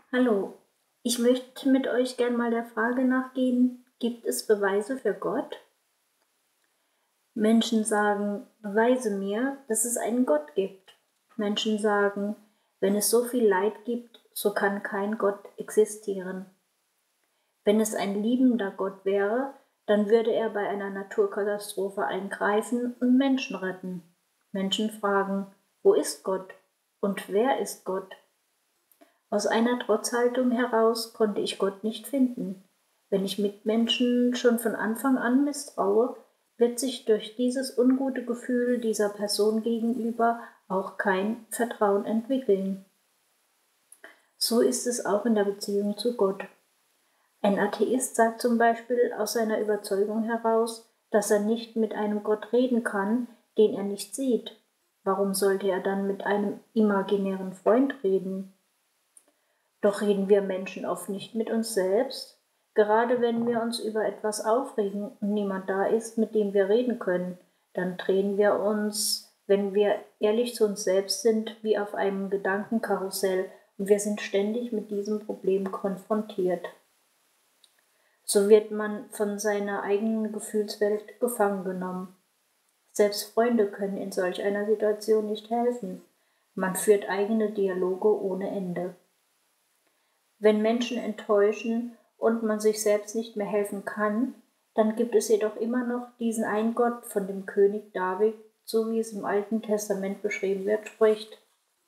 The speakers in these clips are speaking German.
Hallo, ich möchte mit euch gern mal der Frage nachgehen, gibt es Beweise für Gott? Menschen sagen, beweise mir, dass es einen Gott gibt. Menschen sagen, wenn es so viel Leid gibt, so kann kein Gott existieren. Wenn es ein liebender Gott wäre, dann würde er bei einer Naturkatastrophe eingreifen und Menschen retten. Menschen fragen, wo ist Gott und wer ist Gott? Aus einer Trotzhaltung heraus konnte ich Gott nicht finden. Wenn ich Mitmenschen schon von Anfang an misstraue, wird sich durch dieses ungute Gefühl dieser Person gegenüber auch kein Vertrauen entwickeln. So ist es auch in der Beziehung zu Gott. Ein Atheist sagt zum Beispiel aus seiner Überzeugung heraus, dass er nicht mit einem Gott reden kann, den er nicht sieht. Warum sollte er dann mit einem imaginären Freund reden? Doch reden wir Menschen oft nicht mit uns selbst, gerade wenn wir uns über etwas aufregen und niemand da ist, mit dem wir reden können, dann drehen wir uns, wenn wir ehrlich zu uns selbst sind, wie auf einem Gedankenkarussell und wir sind ständig mit diesem Problem konfrontiert. So wird man von seiner eigenen Gefühlswelt gefangen genommen. Selbst Freunde können in solch einer Situation nicht helfen. Man führt eigene Dialoge ohne Ende. Wenn Menschen enttäuschen und man sich selbst nicht mehr helfen kann, dann gibt es jedoch immer noch diesen einen Gott, von dem König David, so wie es im Alten Testament beschrieben wird, spricht.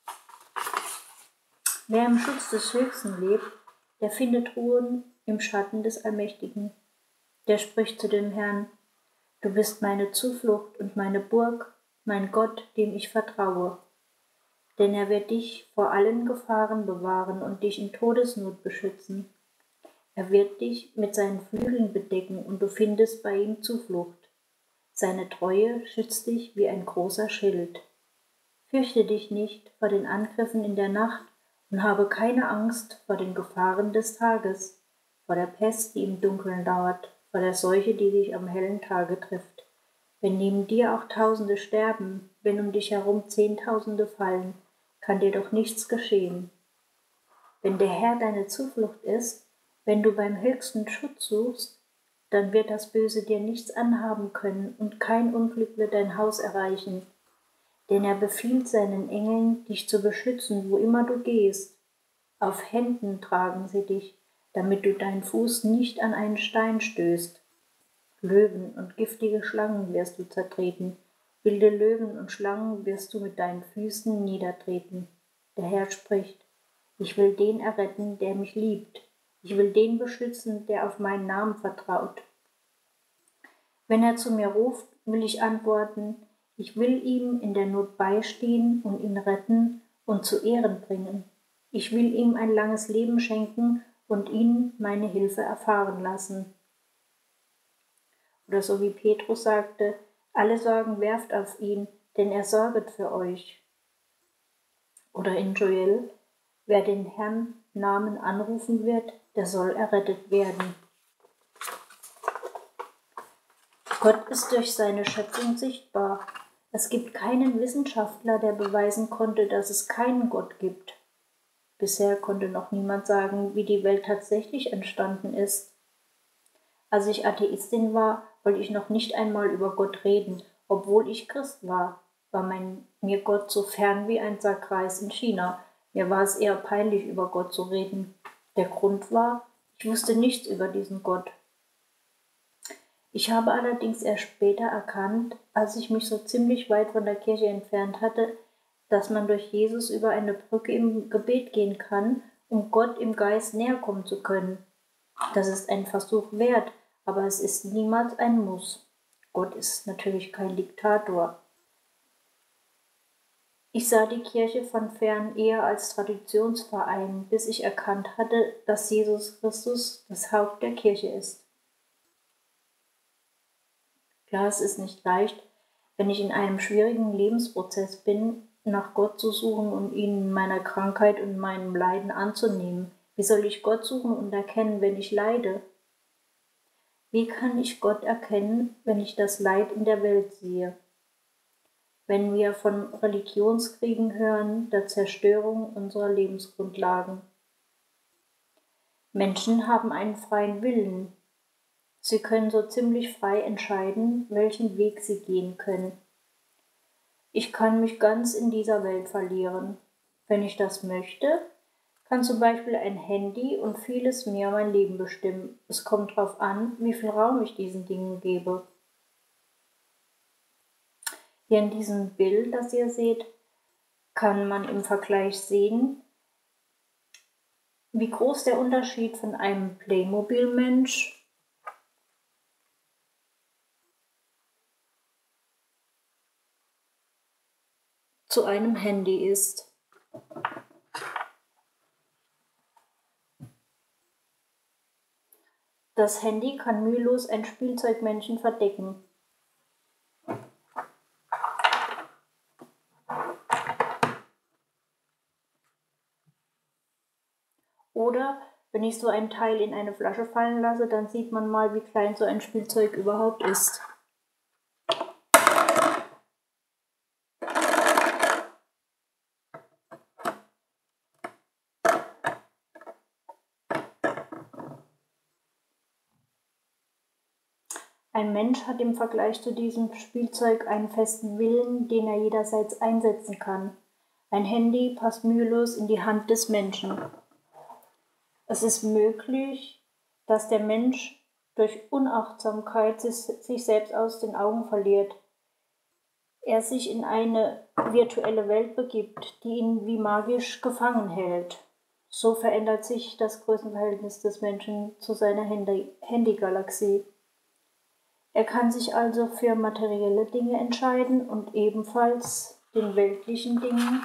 Wer im Schutz des Höchsten lebt, der findet Ruhe im Schatten des Allmächtigen. Der spricht zu dem Herrn: Du bist meine Zuflucht und meine Burg, mein Gott, dem ich vertraue. Denn er wird dich vor allen Gefahren bewahren und dich in Todesnot beschützen. Er wird dich mit seinen Flügeln bedecken und du findest bei ihm Zuflucht. Seine Treue schützt dich wie ein großer Schild. Fürchte dich nicht vor den Angriffen in der Nacht und habe keine Angst vor den Gefahren des Tages, vor der Pest, die im Dunkeln dauert, vor der Seuche, die dich am hellen Tage trifft. Wenn neben dir auch Tausende sterben, wenn um dich herum Zehntausende fallen, kann dir doch nichts geschehen. Wenn der Herr deine Zuflucht ist, wenn du beim Höchsten Schutz suchst, dann wird das Böse dir nichts anhaben können und kein Unglück wird dein Haus erreichen. Denn er befiehlt seinen Engeln, dich zu beschützen, wo immer du gehst. Auf Händen tragen sie dich, damit du deinen Fuß nicht an einen Stein stößt. Löwen und giftige Schlangen wirst du zertreten, wilde Löwen und Schlangen wirst du mit deinen Füßen niedertreten. Der Herr spricht: Ich will den erretten, der mich liebt. Ich will den beschützen, der auf meinen Namen vertraut. Wenn er zu mir ruft, will ich antworten: Ich will ihm in der Not beistehen und ihn retten und zu Ehren bringen. Ich will ihm ein langes Leben schenken und ihn meine Hilfe erfahren lassen. Oder so wie Petrus sagte: Alle Sorgen werft auf ihn, denn er sorget für euch. Oder in Joel: Wer den Herrn Namen anrufen wird, der soll errettet werden. Gott ist durch seine Schöpfung sichtbar. Es gibt keinen Wissenschaftler, der beweisen konnte, dass es keinen Gott gibt. Bisher konnte noch niemand sagen, wie die Welt tatsächlich entstanden ist. Als ich Atheistin war, wollte ich noch nicht einmal über Gott reden, obwohl ich Christ war mir Gott so fern wie ein Sack Reis in China. Mir war es eher peinlich, über Gott zu reden. Der Grund war, ich wusste nichts über diesen Gott. Ich habe allerdings erst später erkannt, als ich mich so ziemlich weit von der Kirche entfernt hatte, dass man durch Jesus über eine Brücke im Gebet gehen kann, um Gott im Geist näher kommen zu können. Das ist ein Versuch wert, aber es ist niemals ein Muss. Gott ist natürlich kein Diktator. Ich sah die Kirche von fern eher als Traditionsverein, bis ich erkannt hatte, dass Jesus Christus das Haupt der Kirche ist. Klar, es ist nicht leicht, wenn ich in einem schwierigen Lebensprozess bin, nach Gott zu suchen und ihn in meiner Krankheit und meinem Leiden anzunehmen. Wie soll ich Gott suchen und erkennen, wenn ich leide? Wie kann ich Gott erkennen, wenn ich das Leid in der Welt sehe? Wenn wir von Religionskriegen hören, der Zerstörung unserer Lebensgrundlagen. Menschen haben einen freien Willen. Sie können so ziemlich frei entscheiden, welchen Weg sie gehen können. Ich kann mich ganz in dieser Welt verlieren. Wenn ich das möchte, kann zum Beispiel ein Handy und vieles mehr mein Leben bestimmen. Es kommt darauf an, wie viel Raum ich diesen Dingen gebe. Hier in diesem Bild, das ihr seht, kann man im Vergleich sehen, wie groß der Unterschied von einem Playmobil-Mensch zu einem Handy ist. Das Handy kann mühelos ein Spielzeugmännchen verdecken. Oder wenn ich so ein Teil in eine Flasche fallen lasse, dann sieht man mal, wie klein so ein Spielzeug überhaupt ist. Ein Mensch hat im Vergleich zu diesem Spielzeug einen festen Willen, den er jederzeit einsetzen kann. Ein Handy passt mühelos in die Hand des Menschen. Es ist möglich, dass der Mensch durch Unachtsamkeit sich selbst aus den Augen verliert. Er sich in eine virtuelle Welt begibt, die ihn wie magisch gefangen hält. So verändert sich das Größenverhältnis des Menschen zu seiner Handygalaxie. Er kann sich also für materielle Dinge entscheiden und ebenfalls den weltlichen Dingen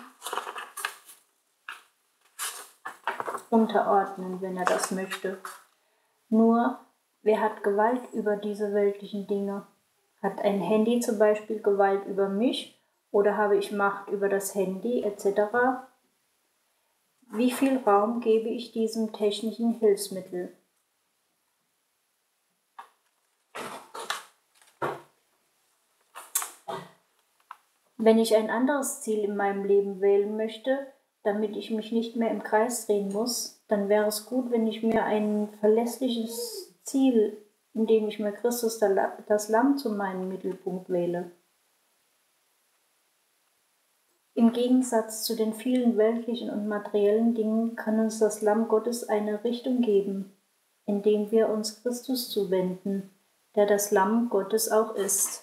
unterordnen, wenn er das möchte. Nur, wer hat Gewalt über diese weltlichen Dinge? Hat ein Handy zum Beispiel Gewalt über mich oder habe ich Macht über das Handy etc.? Wie viel Raum gebe ich diesem technischen Hilfsmittel? Wenn ich ein anderes Ziel in meinem Leben wählen möchte, damit ich mich nicht mehr im Kreis drehen muss, dann wäre es gut, wenn ich mir ein verlässliches Ziel, in dem ich mir Christus das Lamm zu meinem Mittelpunkt wähle. Im Gegensatz zu den vielen weltlichen und materiellen Dingen kann uns das Lamm Gottes eine Richtung geben, indem wir uns Christus zuwenden, der das Lamm Gottes auch ist.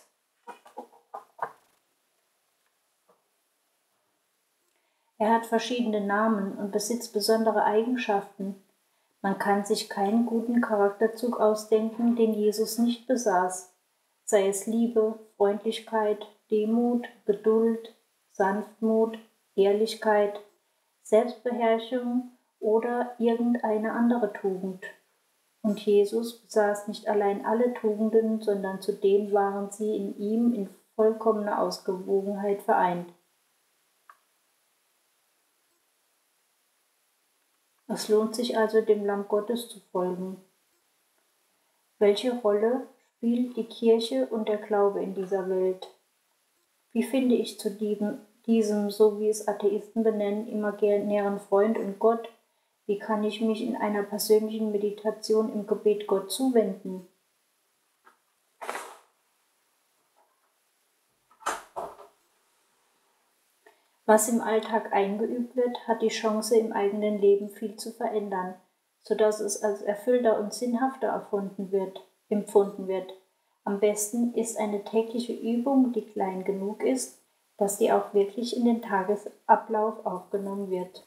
Er hat verschiedene Namen und besitzt besondere Eigenschaften. Man kann sich keinen guten Charakterzug ausdenken, den Jesus nicht besaß, sei es Liebe, Freundlichkeit, Demut, Geduld, Sanftmut, Ehrlichkeit, Selbstbeherrschung oder irgendeine andere Tugend. Und Jesus besaß nicht allein alle Tugenden, sondern zudem waren sie in ihm in vollkommener Ausgewogenheit vereint. Es lohnt sich also, dem Lamm Gottes zu folgen. Welche Rolle spielt die Kirche und der Glaube in dieser Welt? Wie finde ich zu diesem, so wie es Atheisten benennen, imaginären Freund und Gott? Wie kann ich mich in einer persönlichen Meditation im Gebet Gott zuwenden? Was im Alltag eingeübt wird, hat die Chance, im eigenen Leben viel zu verändern, sodass es als erfüllter und sinnhafter empfunden wird. Am besten ist eine tägliche Übung, die klein genug ist, dass sie auch wirklich in den Tagesablauf aufgenommen wird.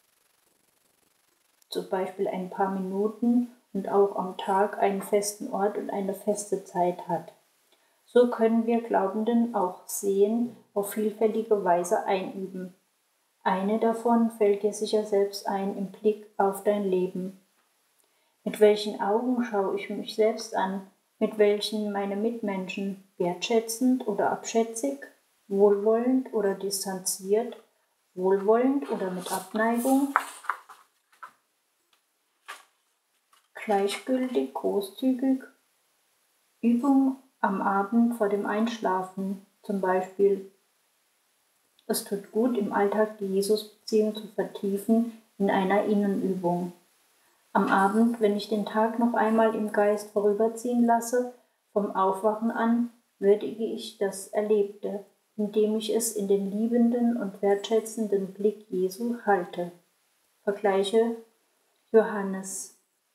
Zum Beispiel ein paar Minuten und auch am Tag einen festen Ort und eine feste Zeit hat. So können wir Glaubenden auch Sehen auf vielfältige Weise einüben. Eine davon fällt dir sicher selbst ein im Blick auf dein Leben. Mit welchen Augen schaue ich mich selbst an? Mit welchen meine Mitmenschen? Wertschätzend oder abschätzig? Wohlwollend oder distanziert? Wohlwollend oder mit Abneigung? Gleichgültig, großzügig? Übung am Abend vor dem Einschlafen zum Beispiel. Es tut gut, im Alltag die Jesus-Beziehung zu vertiefen in einer Innenübung. Am Abend, wenn ich den Tag noch einmal im Geist vorüberziehen lasse, vom Aufwachen an, würdige ich das Erlebte, indem ich es in den liebenden und wertschätzenden Blick Jesu halte. Vergleiche Johannes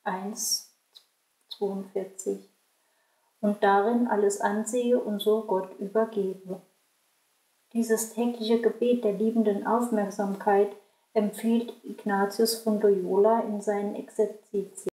1,42 und darin alles ansehe und so Gott übergebe. Dieses tägliche Gebet der liebenden Aufmerksamkeit empfiehlt Ignatius von Loyola in seinen Exerzitien.